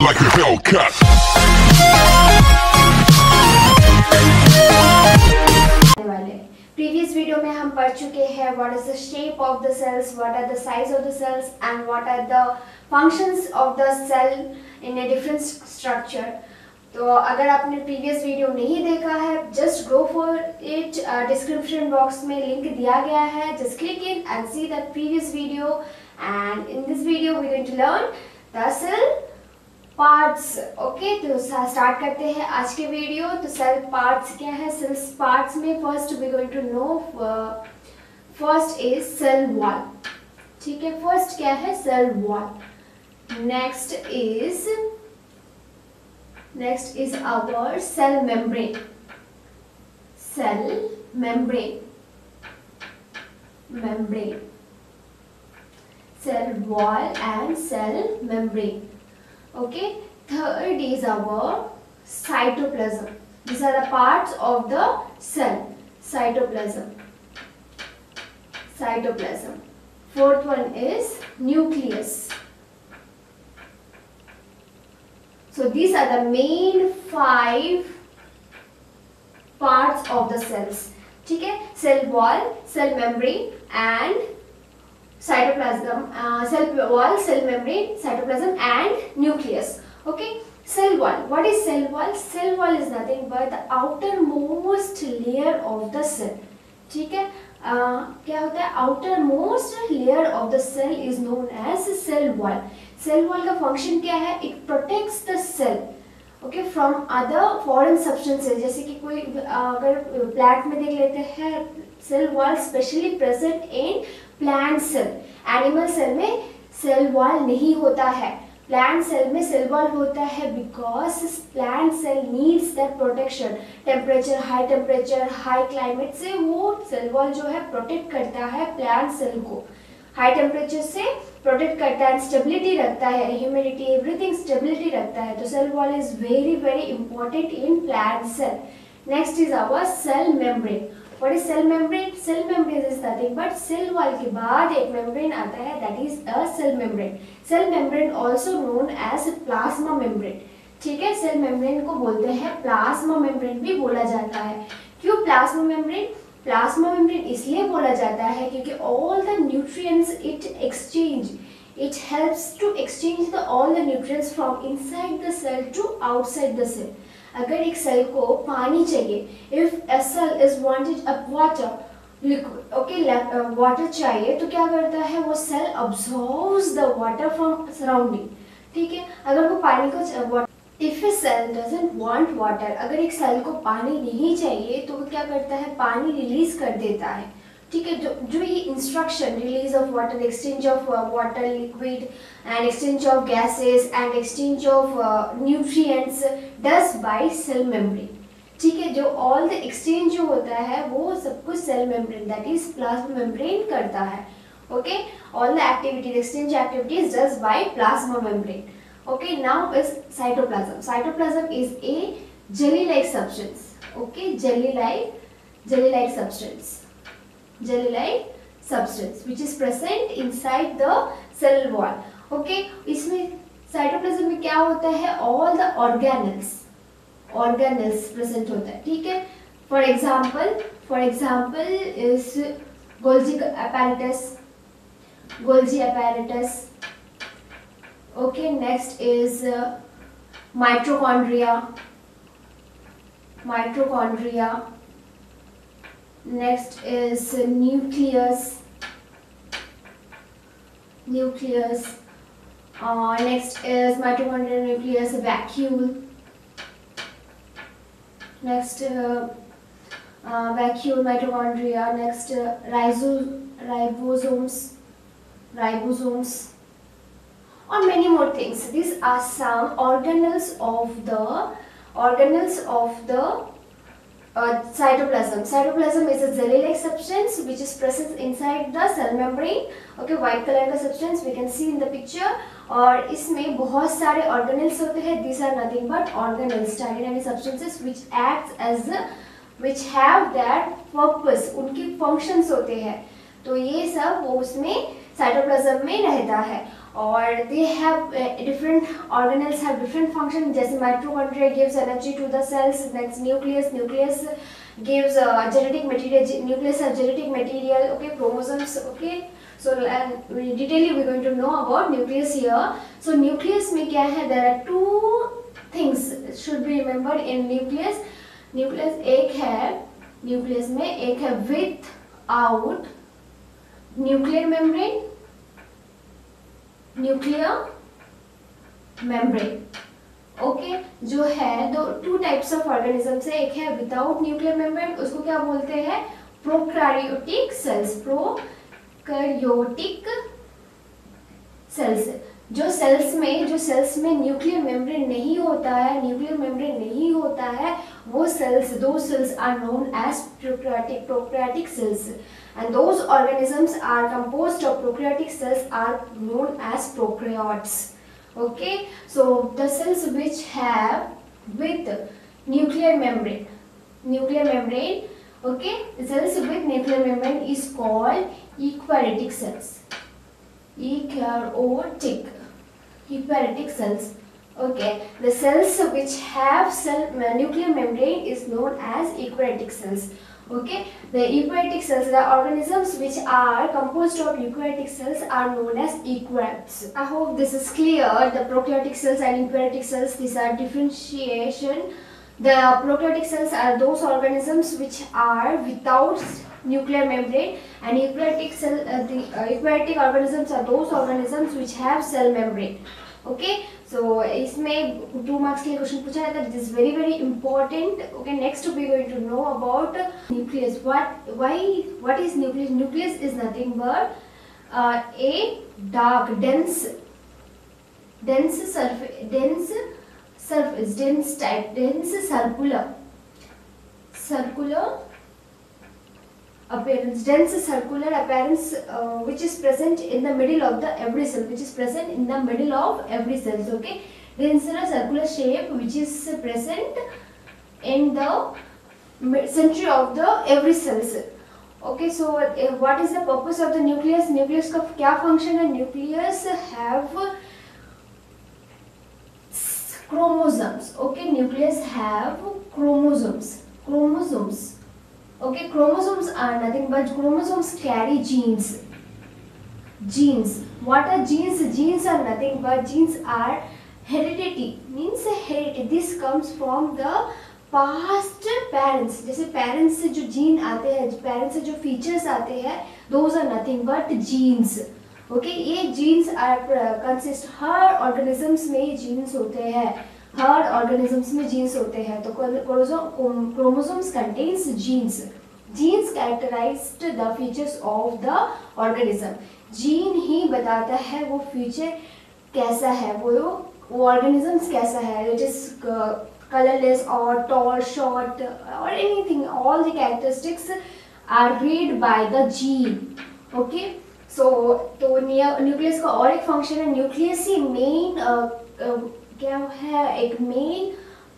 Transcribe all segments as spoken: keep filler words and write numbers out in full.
like a Hellcat. Previous video में हम पढ़ चुके हैं what is the shape of the cells, what are the size of the cells and what are the functions of the cell in a different structure. तो अगर आपने previous video नहीं देखा है just go for it, description box में link दिया गया है, just click in and see the previous video. And in this video we are going to learn the cell parts. Okay, तो स्टार्ट करते हैं आज के वीडियो. तो सेल पार्ट्स क्या है? सेल पार्ट्स में first we going to know first is cell wall. ठीक है, फर्स्ट क्या है? Cell wall. Next is next is our cell membrane. Cell membrane membrane cell wall and cell membrane. Okay, third is our cytoplasm. These are the parts of the cell. Cytoplasm. Cytoplasm. Fourth one is nucleus. So these are the main five parts of the cells. ठीक है, cell wall, cell membrane and cytoplasm, uh, cell wall, cell membrane, cytoplasm and nucleus. Okay, cell wall. What is cell wall? Cell wall is nothing but the outermost layer of the cell. ठीक है, uh, क्या होता है? outermost layer of the cell is known as cell wall. Cell wall का function क्या है? It protects the cell okay from other foreign substances. जैसे कि कोई अगर plant में देख लेते हैं, cell wall specially present in plant cell. Animal cell में सेल वॉल नहीं होता है, प्लांट सेल में सेल वॉल होता है because plant cell needs that protection. Temperature, high temperature, high climate से वो सेल वॉल जो है प्रोटेक्ट करता है प्लांट सेल को. हाई टेम्परेचर से प्रोटेक्ट करता है, स्टेबिलिटी रखता है, ह्यूमिडिटी एवरीथिंग स्टेबिलिटी रखता है. तो cell wall is very very important in plant cell. Next is our cell membrane. What is cell membrane? Cell membrane is nothing but cell wall के बाद एक membrane आता है, that is a cell membrane. Cell membrane also known as plasma membrane. ठीक है, cell membrane को बोलते हैं plasma membrane भी बोला जाता है. क्यों plasma membrane? Plasma membrane इसलिए बोला जाता है क्योंकि all the nutrients it exchange. It helps to exchange the all the nutrients from inside the cell to outside the cell. अगर एक सेल को पानी चाहिए, इफ a cell is wanted a water liquid, okay, water चाहिए, तो क्या करता है वो cell absorbs the water from surrounding. ठीक है, अगर वो पानी को if a cell doesn't want water, अगर एक सेल को पानी नहीं चाहिए तो वो क्या करता है? पानी रिलीज कर देता है. ठीक है, जो जो ये instruction release of water, exchange of water liquid and exchange of gases and exchange of nutrients does by cell membrane. ठीक है, जो ऑल द एक्सचेंज जो होता है वो सब कुछ cell membrane that is plasma membrane करता है. Okay, all the activities, exchange activities does by plasma membrane. Okay, now is cytoplasm. Cytoplasm is a jelly like substance. Okay, jelly like jelly like substance jelly like substance which is present inside the cell wall. okay, इसमें cytoplasm में क्या होता है? all the organelles organelles present होता है. ठीक है, for example for example is Golgi apparatus Golgi apparatus. okay, next is uh, mitochondria mitochondria Next is nucleus. Nucleus. Uh, next is mitochondrial nucleus, vacuole. Next, uh, uh, vacuole, mitochondria. Next, uh, rhizo ribosomes. Ribosomes. Or many more things. These are some organelles of the organelles of the Uh, cytoplasm. Cytoplasm is a jelly-like substance which is present inside the cell membrane. Okay, white color का substance we can see in the picture. और इसमें बहुत सारे organelles होते हैं. These are nothing but organelles, tiny tiny substances which acts as a, which have that purpose. उनकी functions होते हैं. तो ये सब वो उसमें साइटोप्लाज्म में रहता है. और they have different organelles have different function, जैसे mitochondria gives energy to the cells, next nucleus nucleus gives uh, genetic material, nucleus has genetic material, okay, chromosomes, okay. So and we detailedly we're going to know about nucleus here. So nucleus में क्या है, there are two things should be remembered in nucleus. nucleus एक है nucleus में एक है without nuclear membrane, nuclear membrane, okay okay, जो है दो टू टाइप्स ऑफ ऑर्गेनिज्म से, एक है विदाउट न्यूक्लियर मेम्ब्रेन, उसको क्या बोलते हैं, प्रोकैरियोटिक सेल्स, प्रोकैरियोटिक सेल्स। जो सेल्स में जो सेल्स में न्यूक्लियर मेम्ब्रेन नहीं होता है, न्यूक्लियर मेम्ब्रेन नहीं होता है, वो सेल्स, दो cells are known as prokaryotic prokaryotic cells, and those organisms are composed of prokaryotic cells are known as prokaryotes. Okay, so the cells which have with nuclear membrane, nuclear membrane, okay, the cells with nuclear membrane is called eukaryotic cells, eukaryotic, eukaryotic cells, okay. The cells which have cell nuclear membrane is known as eukaryotic cells, okay. The eukaryotic cells, the organisms which are composed of eukaryotic cells are known as eukaryotes. I hope this is clear. The prokaryotic cells and eukaryotic cells, these are differentiation. The prokaryotic cells are those organisms which are without nuclear membrane, and eukaryotic cell, uh, the uh, eukaryotic organisms are those organisms which have cell membrane, okay. So इसमें two marks के लिए question पूछा जाता है, it is very very important, okay. Next we are going to know about nucleus. What why what is nucleus? Nucleus is nothing but uh, a dark dense dense surface dense surface dense type dense circular circular appearance, dense circular appearance uh, which is present in the middle of the every cell, which is present in the middle of every cells, okay. Dense circular shape which is present in the center of the every cells, okay. So uh, what is the purpose of the nucleus? Nucleus का क्या function है? Nucleus have chromosomes, okay. Nucleus have chromosomes, chromosomes. Okay, chromosomes are nothing but chromosomes carry genes. Genes. What are genes? Genes are nothing but genes are heredity. Means heredity. This comes from the past parents. जैसे parents से जो gene आते हैं, parents से जो features आते हैं, those are nothing but genes. Okay, ये genes are consist, her organisms में ये genes होते हैं. हर organisms में genes होते हैं, तो chromosomes contains genes. Genes characterized the features of the organism. Gene ही बताता है वो feature कैसा है, वो वो organisms कैसा है. It is uh, colorless or tall, short or anything. All the characteristics are read by the gene. Okay. So तो nucleus का और एक function है, nucleus ही main uh, uh, क्या है, एक मेन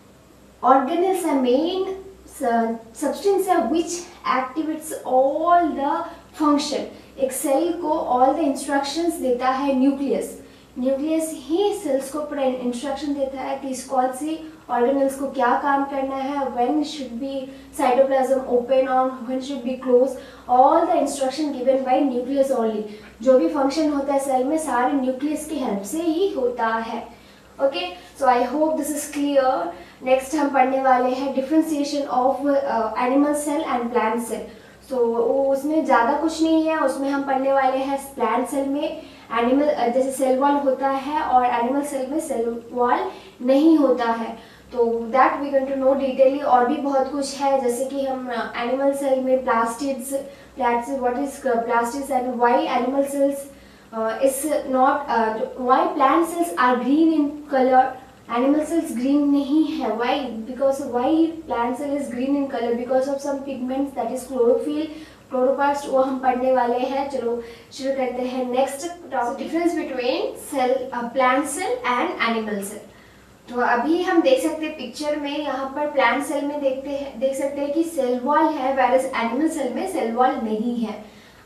ऑर्गेनेल्स है, मेन सब्सटेंस है which activates all the function. एक सेल को all the instructions देता है न्यूक्लियस. न्यूक्लियस ही सेल्स को पूरा इंस्ट्रक्शन देता है कि कौन सी ऑर्गेनेल्स को क्या काम करना है, when should be cytoplasm open or when should be close, all the instruction given by nucleus only. जो भी फंक्शन होता है सेल में सारे न्यूक्लियस की हेल्प से ही होता है. Okay, so I hope this is clear. Next हम पढ़ने वाले हैं differentiation of animal cell and plant cell. So उसमें ज़्यादा कुछ नहीं है, उसमें हम पढ़ने वाले हैं प्लांट सेल में एनिमल uh, जैसे सेल वॉल होता है और एनिमल सेल में सेल वॉल नहीं होता है. तो that we going to know detailly. और भी बहुत कुछ है, जैसे कि हम एनिमल uh, सेल में plastids plastid what is plastids and why animal cells Uh, is not uh, why plant cells are green in color, animal cells green नहीं है. Why? Because why plant cell is green in color? Because of some pigments, that is chlorophyll, chloroplast, वो हम पढ़ने वाले हैं. चलो शुरू करते हैं. Next topic, difference between cell plant cell and animal cell. तो अभी हम देख सकते हैं पिक्चर में, यहाँ पर प्लांट सेल में देखते हैं देख सकते हैं कि सेल वॉल है, whereas एनिमल सेल में सेल वॉल नहीं है.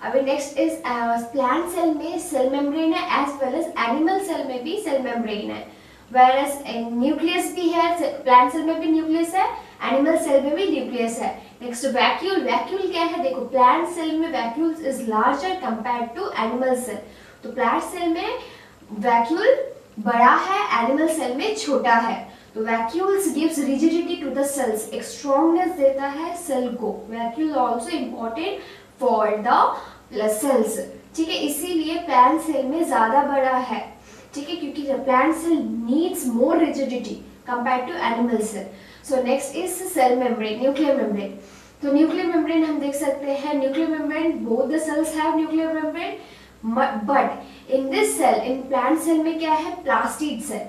अभी नेक्स्ट इज प्लांट सेल में सेल मेम्ब्रेन है as well as animal cell में भी सेल मेम्ब्रेन है, whereas न्यूक्लियस भी है, प्लांट सेल में भी न्यूक्लियस है, एनिमल सेल में भी न्यूक्लियस है। नेक्स्ट वैक्यूल, वैक्यूल क्या है, देखो प्लांट सेल में vacuole is larger compared to animal cell, तो प्लांट सेल में वैक्यूल बड़ा है, एनिमल सेल में छोटा है। तो vacuoles gives rigidity to the cells, एक स्ट्रॉन्गनेस देता है सेल को। Vacuole also important for the cells, ठीक है, इसीलिए प्लांट सेल में ज्यादा बड़ा है, ठीक है, क्योंकि plant cell needs more rigidity compared to animal cell. So next is cell membrane, nuclear membrane. तो न्यूक्लियर मेम्ब्रेन हम देख सकते हैं, nuclear membrane both the cells have nuclear membrane, but in this cell, in plant cell में क्या है, plastids है,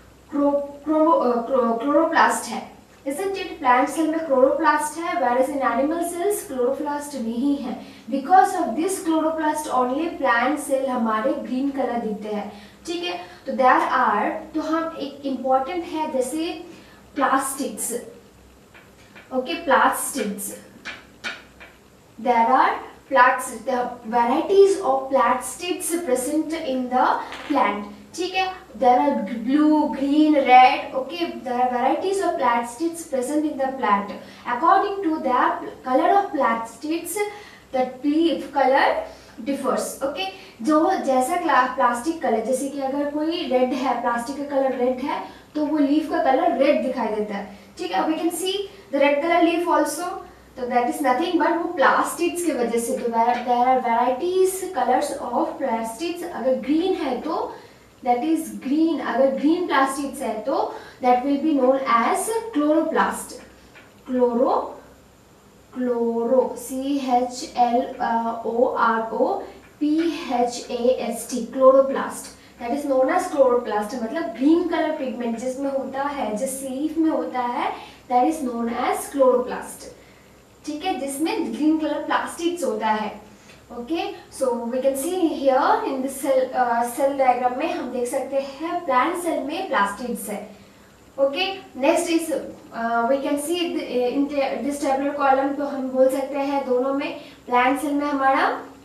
chloroplast है, isn't it? प्लांट सेल में क्लोरोप्लास्ट है, whereas in animal cells chloroplast नहीं है। Because of this chloroplast only plant cell हमारे ग्रीन कलर दिखते हैं, ठीक है। तो there are, तो हम एक important है जैसे plastids, okay, plastids, there are plastids, the varieties of plastids present in the plant, ठीक है, there are blue, green, red, okay, there are varieties of plastids present in the plant. According to the color of plastids, the leaf color differs, okay, जो जैसा plastic colour, जैसे कि अगर कोई red है, plastic का कलर रेड है, तो वो लीफ का कलर रेड दिखाई देता है, ठीक है। We can see the red color leaf also, तो that is nothing but वो plastids की वजह से। तो there are varieties colors of plastids, अगर green है तो that is green, अगर green plastids है तो that will be known as chloroplast, chloro, chloro, C H L O R O P H A S T, chloroplast, that is known as chloroplast, मतलब green color pigment जिसमें होता है, जिस leaf में होता है, that is known as chloroplast, ठीक है, जिसमें ग्रीन कलर प्लास्टिड्स होता है, okay. So we can see here in this cell cell diagram में हम देख सकते हैं प्लांट सेल में प्लास्टिड्स है, okay. Next is we can see in this tabular column, तो हम बोल सकते हैं दोनों में, प्लांट सेल में हमारा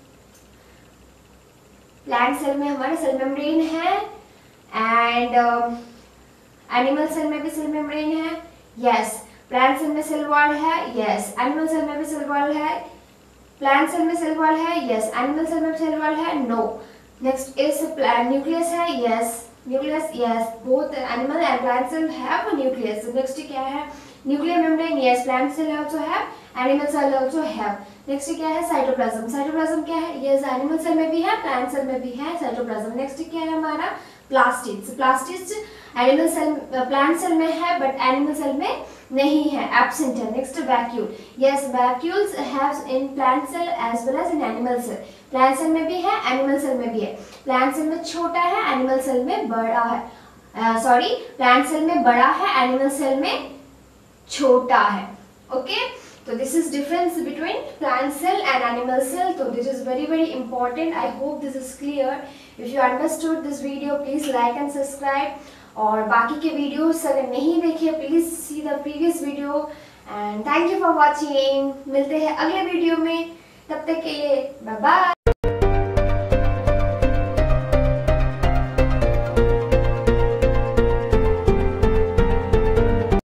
प्लांट सेल में हमारा सेल मेम्ब्रेन है, एंड एनिमल सेल में भी सेल मेम्ब्रेन है, यस। प्लांट सेल में सेल वॉल है, यस। एनिमल सेल में भी सेल वॉल है, प्लांट सेल में सेल वॉल है, यस। एनिमल सेल में सेल वॉल है, नो। नेक्स्ट इज न्यूक्लियस है, yes. Nucleus, yes, both animal and plant cell have nucleus. Next क्या है, nuclear membrane, yes, plant cell also have, animal cell also have. Next क्या है, cytoplasm. Cytoplasm क्या है, yes, animal cell में भी है, प्लांट सेल में भी है साइटोप्लाज्म। नेक्स्ट क्या है हमारा, plastids. Plastids animal cell, plant cell में है बट एनिमल सेल में नहीं है, एब्सेंट है। Next vacuole, yes, vacuoles have in plant cell as well as in animal cell. Plant cell में भी है, एनिमल सेल में भी है। प्लांट सेल में छोटा है, एनिमल सेल में बड़ा है, सॉरी प्लांट सेल में बड़ा है, एनिमल सेल में छोटा है, okay. So this is difference between plant cell and animal cell. So this is very very important. I hope this is clear. If you understood this video, please like and subscribe. और बाकी के videos अगर नहीं देखे, please see the previous video. And thank you for watching. मिलते हैं अगले video में, तब तक के लिए बाय बाय।